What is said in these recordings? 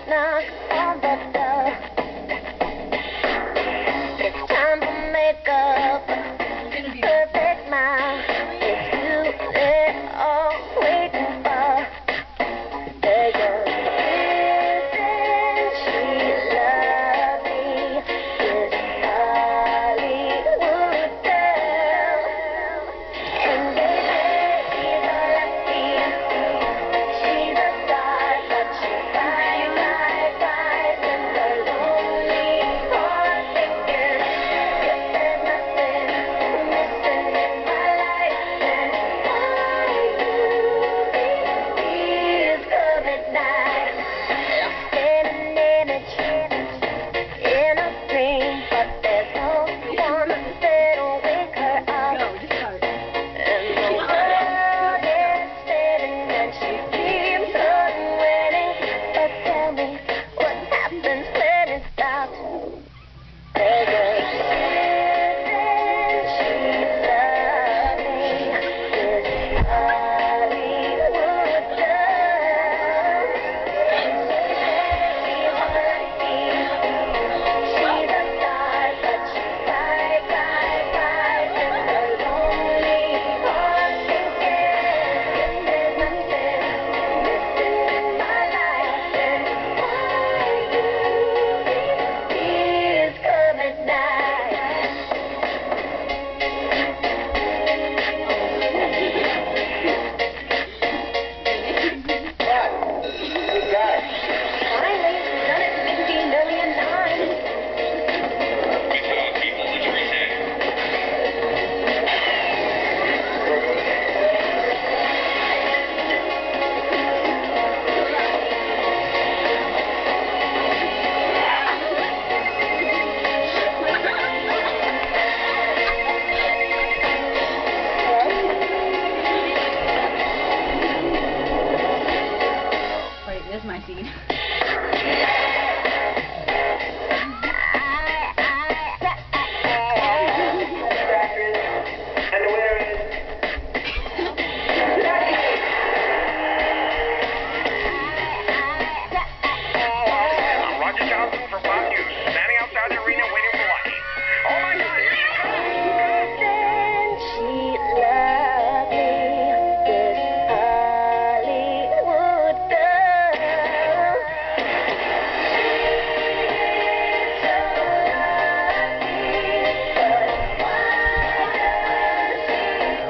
knock on the door. It's time for makeup, perfect smile. It's you they're all waiting for. They go, isn't she lovely? This Hollywood girl. And they say she's a lucky. She's a star, but she cries in the lonely heart, thinking if there's nothing missing in my life, then please come at night. Lost in an image, in a dream, but there's no one that'll wake her up. And the world is spinning and she keeps on winning. But tell me, what happens when it stops? They go, isn't she lovely? This Hollywood girl. She's lucky. She's a star, but she cries in her lonely heart, thinking if there's nothing missing in my life, then why do these come at night? You got it. Finally, we've done it 50 million times. We found people to Teresa. Wait, this is my seed. And where is I'm Roger Johnson for Fox News, standing outside the arena waiting for lunch. Oh my God, here she comes! Isn't she lovely? This Hollywood girl. She's so lucky, but why does she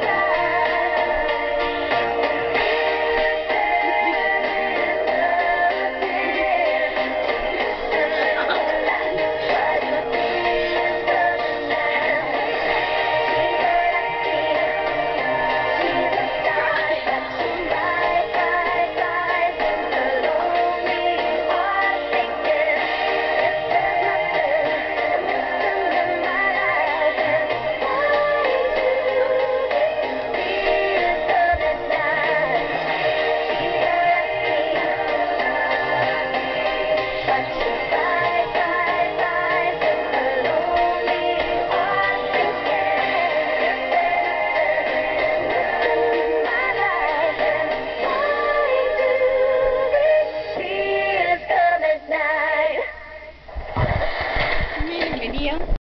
You made a video?